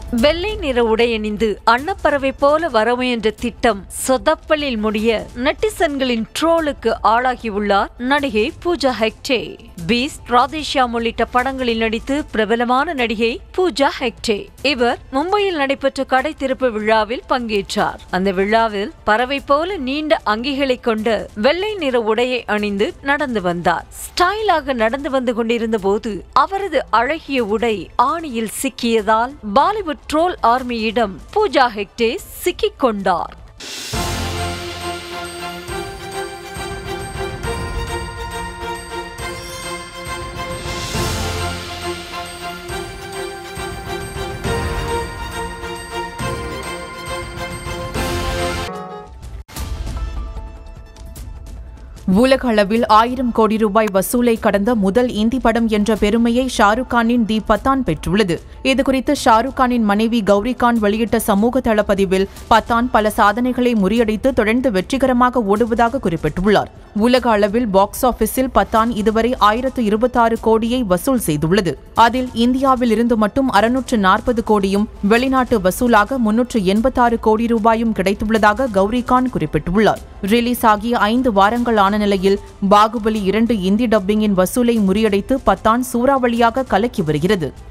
வெள்ளை நிற உடையணிந்து அன்னப்பறவை போல வரமுயன்ற திட்டம் சொதப்பலில் முடிய நெட்டிசன்களின் ட்ரோலுக்கு ஆளாகியுள்ளார் நடிகை பூஜா ஹெக்டே. பீஸ்ட், ராதேஷியாம் உள்ளிட்ட படங்களில் நடித்து பிரபலமான நடிகை பூஜா ஹெக்டே. இவர் மும்பையில் நடைபெற்ற கடை திறப்பு விழாவில் பங்கேற்றார். அந்த விழாவில் பறவை போல நீண்ட அங்கிகளை கொண்ட வெள்ளை நிற உடையை அணிந்து நடந்து வந்தார். ஸ்டைலாக நடந்து வந்து கொண்டிருந்த போது அவரது அழகிய உடை ஆணியில் சிக்கியதால் பாலிவுட் ட்ரோல் ஆர்மியிடம் பூஜா ஹெக்டே சிக்கிக் கொண்டார். உலக அளவில் 1000 கோடி ரூபாய் வசூலை கடந்த முதல் இந்தி படம் என்ற பெருமையை ஷாருக் கானின் தி பத்தான் பெற்றுள்ளது. இதுகுறித்து ஷாருக் கானின் மனைவி கௌரி கான் வெளியிட்ட சமூக தளப்பதிவில் பத்தான் பல சாதனைகளை முறியடித்து தொடர்ந்து வெற்றிகரமாக ஓடுவதாக குறிப்பிட்டுள்ளார். உலக அளவில் பாக்ஸ் ஆபீஸில் பத்தான் இதுவரை 1026 கோடியை வசூல் செய்துள்ளது. அதில் இந்தியாவில் இருந்து மட்டும் 640 கோடியும் வெளிநாட்டு வசூலாக 386 கோடி ரூபாயும் கிடைத்துள்ளதாக கௌரி கான் குறிப்பிட்டுள்ளார். ரிலீஸ் ஆகிய 5 வாரங்கள் ஆன நிலையில் பாகுபலி 2 இந்தி டப்பிங்கின் வசூலை முறியடித்து பத்தான் சூறாவளியாக கலக்கி வருகிறது.